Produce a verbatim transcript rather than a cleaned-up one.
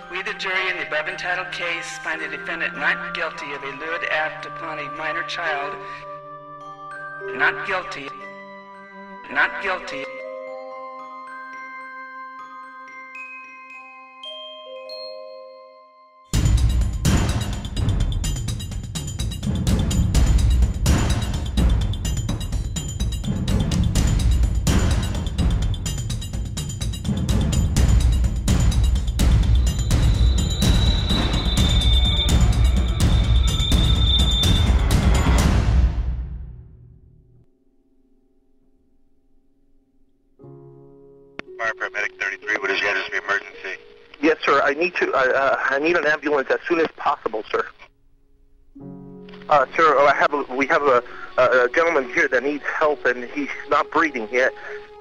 We, the jury in the above entitled case, find the defendant not guilty of a lewd act upon a minor child. Not guilty. Not guilty. Fire Paramedic thirty-three, what is your emergency? Yes, sir. I need to. Uh, uh, I need an ambulance as soon as possible, sir. Uh, sir, I have a, we have a, a, a gentleman here that needs help, and he's not breathing yet.